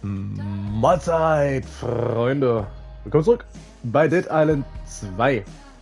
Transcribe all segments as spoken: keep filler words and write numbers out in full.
Mahlzeit, Freunde. Willkommen zurück bei Dead Island zwei.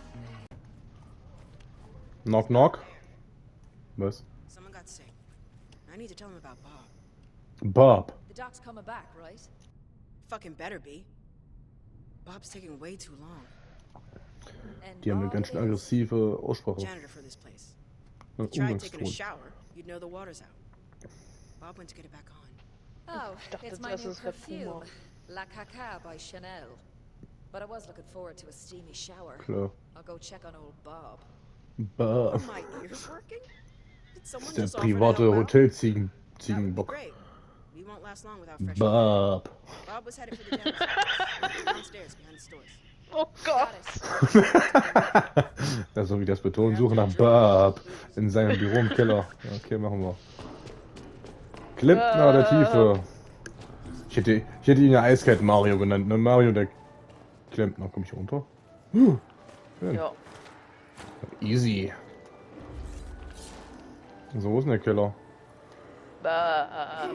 Knock, knock. Was? Someone got sick. I need to tell him about Bob. Bob. The doc's coming back, right? Fucking better be. Bob's taking way too long. And Die haben eine Bob ganz schön is- aggressive Aussprache. Janitor for this place. Ein You tried taking a Umgangston. shower, you'd know the water's out. Bob went to get it back on. Oh, Ich dachte it's jetzt my erst, new es wäre perfume, Puma. La Caca by Chanel. But I was looking forward to a steamy shower. Klar. I'll go check on old Bob. Bob. Are my ears working? Did someone Das ist der just offer to private help out? Hotelziegen. That would be Ziegenbock. great. We won't last long without fresh air. Bob. Bob was headed for the dentist office. Downstairs behind the stores. Oh Gott. Got it. Das ist so wie das Betonen. Suche nach Bob in seinem Büro im Keller. Ja, okay, machen wir. Klempner der Tiefe. Ich hätte, ich hätte ihn ja Eiskalt Mario genannt, ne? Mario der Klempner. Komm ich hier runter? Huh. Schön. Ja. Easy. So, wo ist denn der Keller? Bah.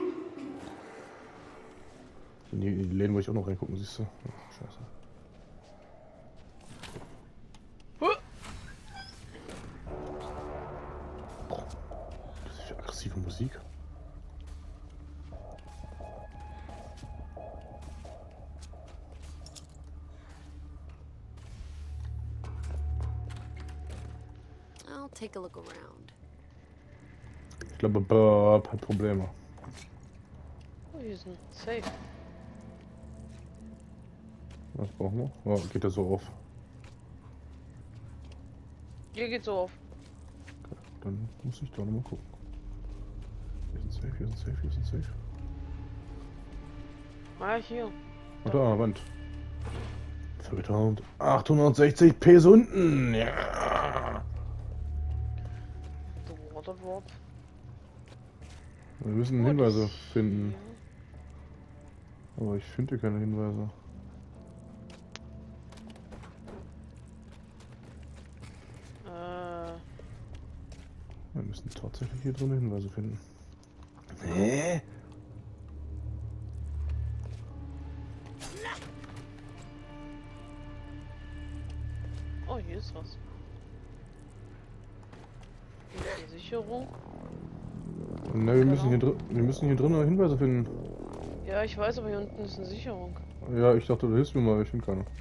In die, in die Läden wollte ich auch noch reingucken, siehst du? Ach, scheiße. Das ist für aggressive Musik. I'll take a look around. Ich glaube, Bob hat Probleme. Oh, hier ist ein Safe. Was brauchen wir? Oh, geht der so auf? Hier geht's so auf. Dann muss ich da nochmal gucken. Hier ist ein Safe, hier ist ein Safe, hier ist ein Safe. Ah, hier. Und da, Wand. achthundertsechzig P unten. Ja. The Water Drop. Wir müssen Oh, Hinweise das- finden. Aber ich finde hier keine Hinweise. Äh, Wir müssen tatsächlich hier drin Hinweise finden. Hä? oh, hier ist was. Hier ist die Sicherung. Ne, wir müssen hier drin, wir müssen hier drin Hinweise finden. Ja, ich weiß, aber hier unten ist eine Sicherung. Ja, ich dachte, du hilfst mir mal, ich finde keine.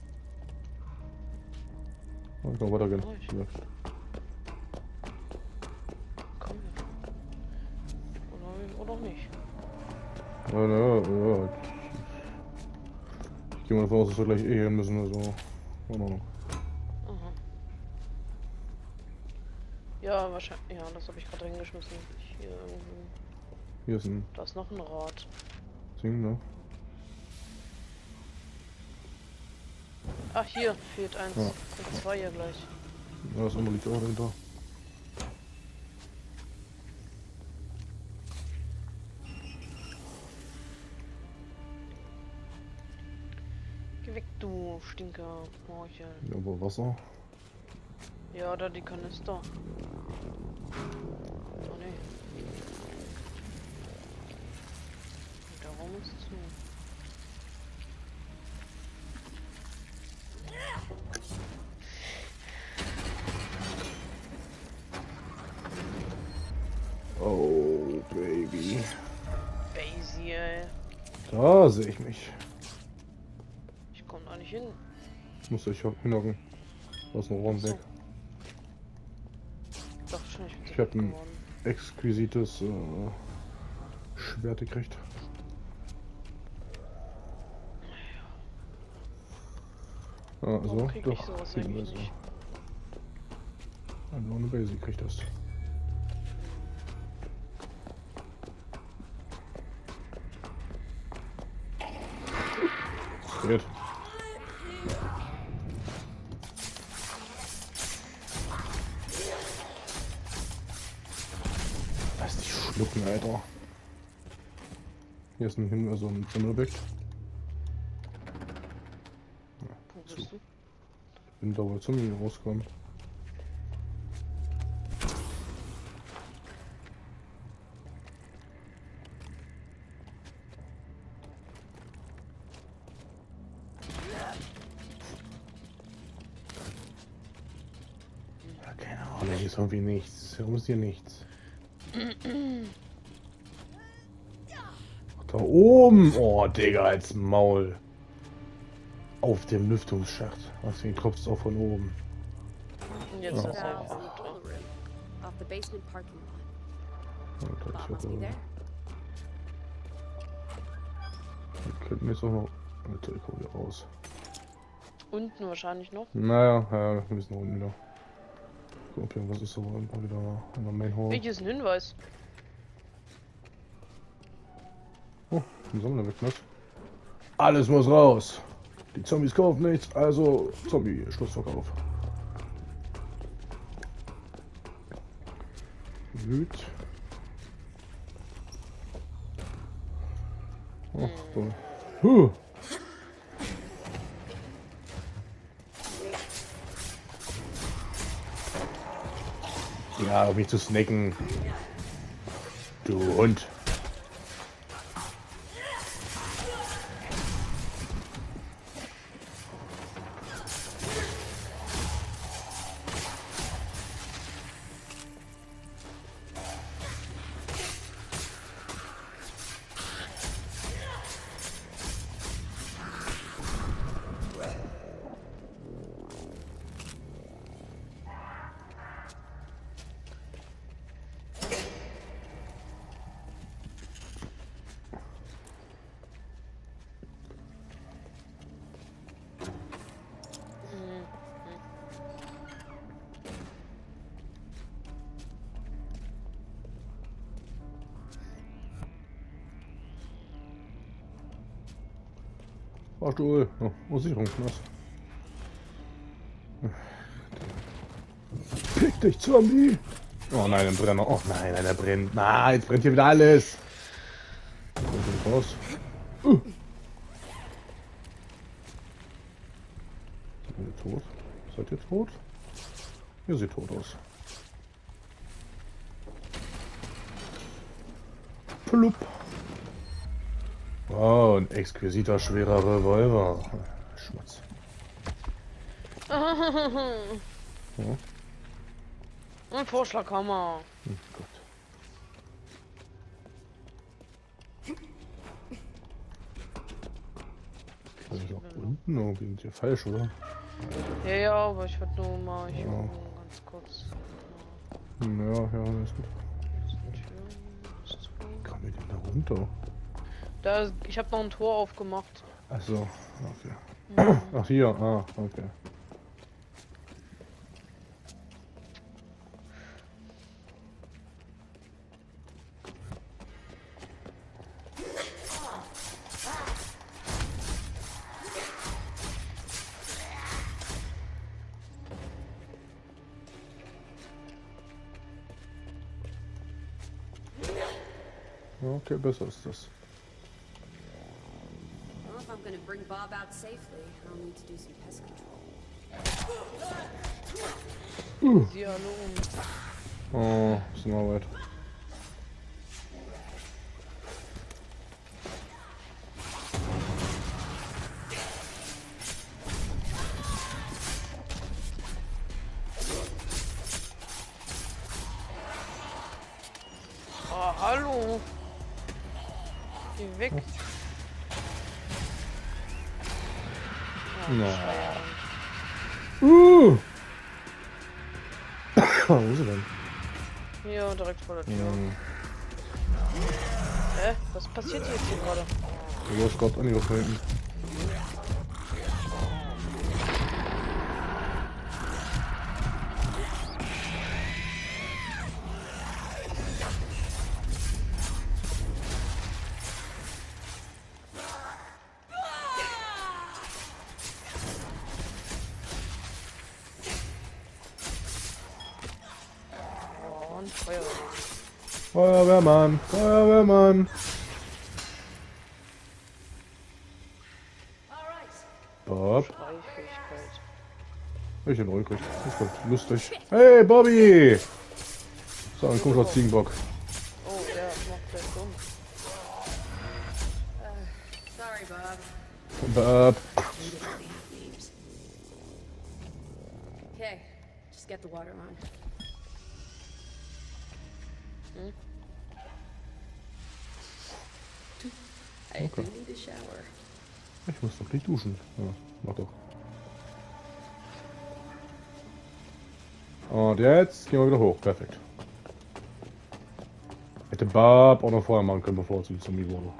Oh, ich kann weitergehen. Oh, ich- Ja. Komm her. Oder, oder auch nicht. Ja, na, ja. Ich gehe mal davon aus, dass wir gleich eh hin müssen. Also. Keine Ahnung. Aha. Ja, wahrscheinlich. Ja, das habe ich gerade reingeschmissen. Hier irgendwo. Hier ist ein Da ist noch ein Rad. Ding, ne? Ach, hier fehlt eins. Ja. Sind zwei ja gleich. Ja, das andere liegt auch dahinter. Geh weg, du Stinker. Morchel. Ja, aber Wasser. Ja, da die Kanister. Oh ne. Der Raum ist zu. Oh, Baby. Basie, ey. Da sehe ich mich. Ich komm da nicht hin. Ich muss euch hinhocken. Aus dem Raum weg. Ich dachte schon, ich bin Ich so hab ein- geworden. Exquisites äh, Schwert gekriegt. Ah, Warum so, krieg ich doch. sowas Hinweise. eigentlich nicht? Nur eine Basic kriegt das. Geht. Lass dich schlucken, Alter. Hier ist ein Hinweis, so ein Zimmerobjekt. Wo bist du? Bin da wohl zum rauskommen. ist irgendwie nichts. Warum ist hier nichts? Ach, da oben! Oh, Digga, als Maul. Auf dem Lüftungsschacht. Deswegen tropft es auch von oben. Und jetzt Ja. ist er einfach Valves mit in the drin. toilet room, off the basement parking lot. Alter, Bob ich must be hab, there. wir könnten jetzt auch noch. Alter, ich hol wieder raus. Unten wahrscheinlich noch. Naja, ja, wir müssen unten wieder. Gucken, ob irgendwas ist, so irgendwo wieder in der Main Hall. Welches ein Hinweis? Oh, ein Sammler wegknackt. Alles muss raus. Die Zombies kaufen nichts, also Zombie, Schlussverkauf. Gut. Oh, so. Huh. Ja, um mich zu snacken. Du Hund. Fahrstuhl. Oh, oh, Sicherung, was? Pick dich, Zombie! Oh nein, ein Brenner. Oh nein, nein, der brennt. Na, jetzt brennt hier wieder alles. Kommt raus. Uh. Seid ihr tot? Seid ihr tot? Ihr seht tot aus. Plupp. Wow, ein exquisiter schwerer Revolver. Schmutz. Ja. Ein Vorschlaghammer. Hm, Gott. Das ist auch unten irgendwie sind hier falsch, oder? Ja, ja, aber ich würde nur mal hier Ja. oben ganz kurz. Hm, Ja, ja, ist gut. Da Wie kam ich denn da runter? Da, ich habe noch ein Tor aufgemacht. Achso, okay. Ach hier, ah, okay. Okay, besser ist das. Well, if I'm gonna bring Bob out safely, I'll need to do some pest control. Sie hallo. Oh, ist noch weit. Oh, hallo. Geh weg. Oh, Na. Scheiße. Uh! Wo ist sie denn? Hier, direkt vor der Tür. Ja, Hä? Was passiert hier jetzt hier gerade? du hast gerade angegriffen. Oh, und Feuer. Feuerwehrmann, Feuerwehrmann. Bob, Streifähigkeit. ich bin ruhig. Das wird lustig. Hey, Bobby! So, ein komischer Ziegenbock. Oh, der macht gleich dumm. Sorry, Bob. Bob. We don't really have names. Okay, just get the water on. Hm? I Okay. do need a shower. Ich muss doch nicht duschen. Ja, mach doch. Und jetzt gehen wir wieder hoch. Perfekt. Hätte Bob auch noch vorher machen können, bevor es zum Zombie wurde.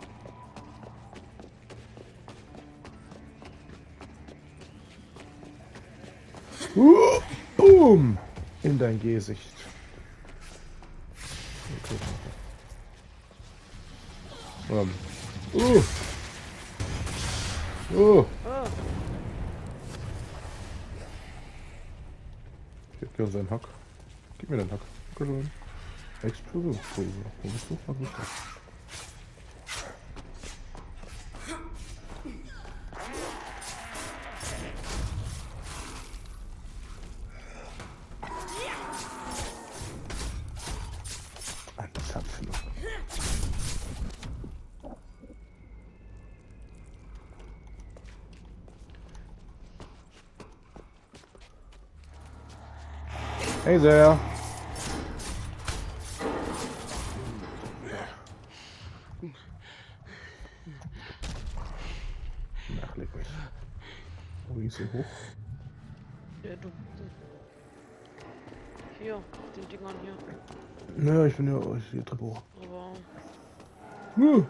Uh, boom! In dein Gesicht. Okay. Um. Uh. Uh. Oh, Gib mir seinen Hack. Gib mir den Hack. Dankeschön. Explosionspulver. Wo bist du? Was bist du? Ein Zapfen. Hey there. Ach, leg mich. Wo ging's hier hoch? ja, du. Hier, auf den Dingern hier. Naja, ich bin ja oh, hier Treppe hoch. Aber. Uh.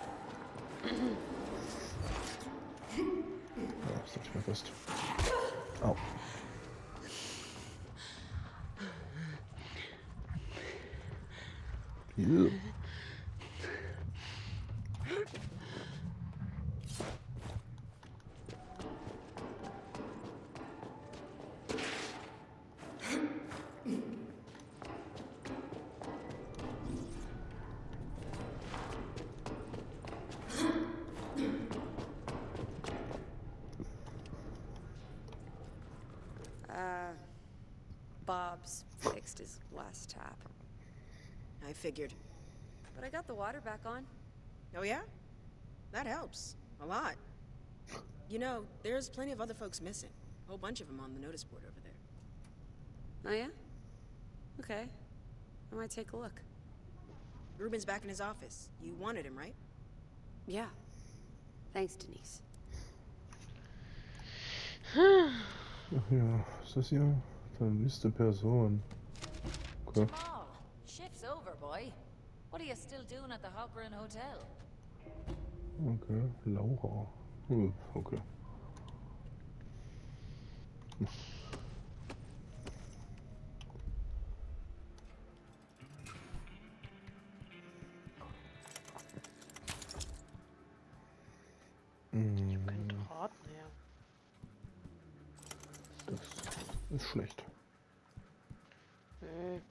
Ja, das nicht mehr fest. Au. Yeah. Uh, Bob's fixed his last tap. I figured. But I got the water back on. Oh yeah? That helps. A lot. You know, there's plenty of other folks missing. A whole bunch of them on the notice board over there. Oh yeah? Okay. I might take a look. Ruben's back in his office. You wanted him, right? Yeah. Thanks, Denise. Ach ja, ist das hier? Vermisste Person. Okay. Jamal, shift's over, boy. What are you still doing at the Hopper Inn Hotel? Okay, Laura. Hm, okay. Hm, Kein Draht mehr. das ist schlecht. Hm.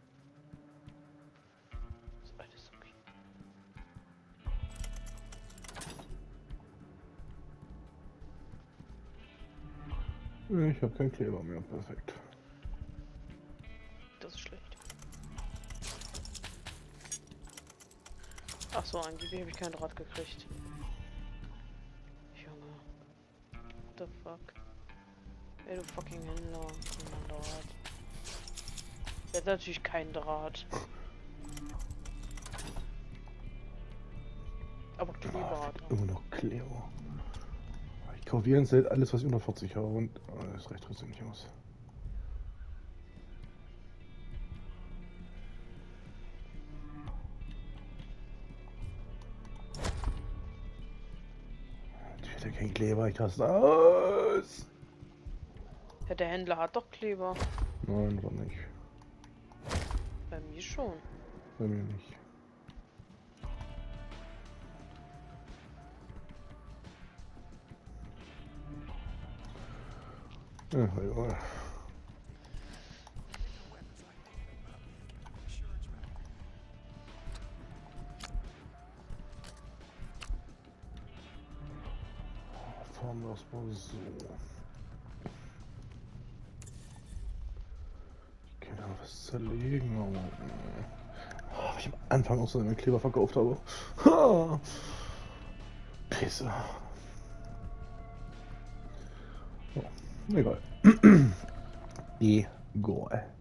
Ist alles okay. Ich habe keinen Kleber mehr. Perfekt. Das ist schlecht. Ach so, angeblich habe ich kein Draht gekriegt. Junge. What the fuck? Ey, du fucking Händler. Kein Draht. Jetzt natürlich kein Draht. Aber Kleber hat er. Immer noch Kleber. Ich kaufe die ganze Zeit alles, was ich unter vierzig habe und oh, das reicht trotzdem nicht aus. Ich hätte keinen Kleber, ich hasse das. Ja, der Händler hat doch Kleber. Nein, war nicht. Bei mir schon. Bei mir nicht. Ja, ja. Fahren wir erstmal so. Ich kann da was zerlegen, aber. Oh, ich am Anfang auch so einen Kleber verkauft habe. Ha! Pisse. Oh, egal. Egal.